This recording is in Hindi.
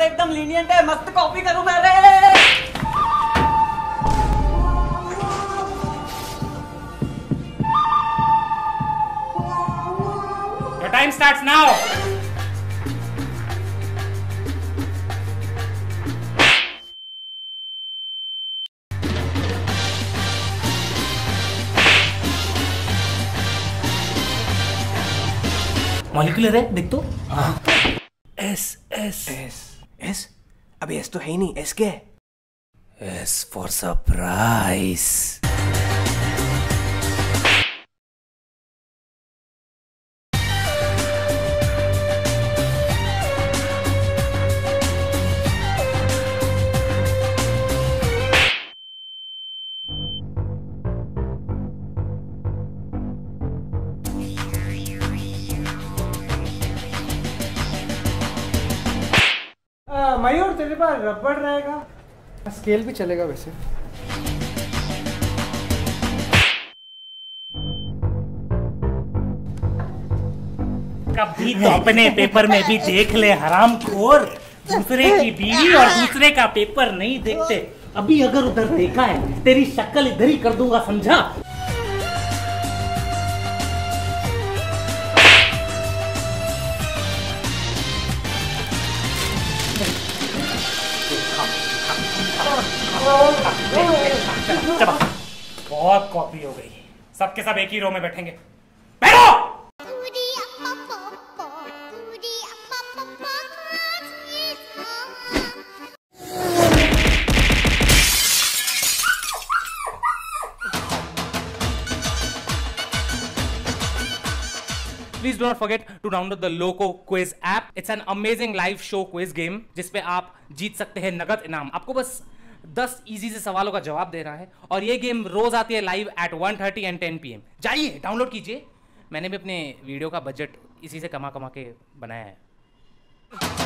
एकदम लीनियंट है, मस्त कॉपी करूं मैं रे। Your time starts now. Molecular है, देख तो। एस एस एस एस अबे एस तो है ही नहीं, एस क्या है? S for surprise. मयूर तेरे पास रबड़ रहेगा? स्केल भी चलेगा वैसे। कभी तो अपने पेपर में भी देख ले हरामखोर, दूसरे की बीवी और दूसरे का पेपर नहीं देखते। अभी अगर उधर देखा है तेरी शक्ल इधर ही कर दूंगा, समझा? बहुत कॉपी हो गई, सबके सब एक ही रो में बैठेंगे। बैठो। Please do not forget to download the Loco Quiz app. It's an amazing live show quiz game जिसपे आप जीत सकते हैं नगद इनाम। आपको बस 10 इजी से सवालों का जवाब देना है और ये गेम रोज आती है लाइव एट 1:30 एंड 10 PM। जाइए डाउनलोड कीजिए। मैंने भी अपने वीडियो का बजट इसी से कमा के बनाया है।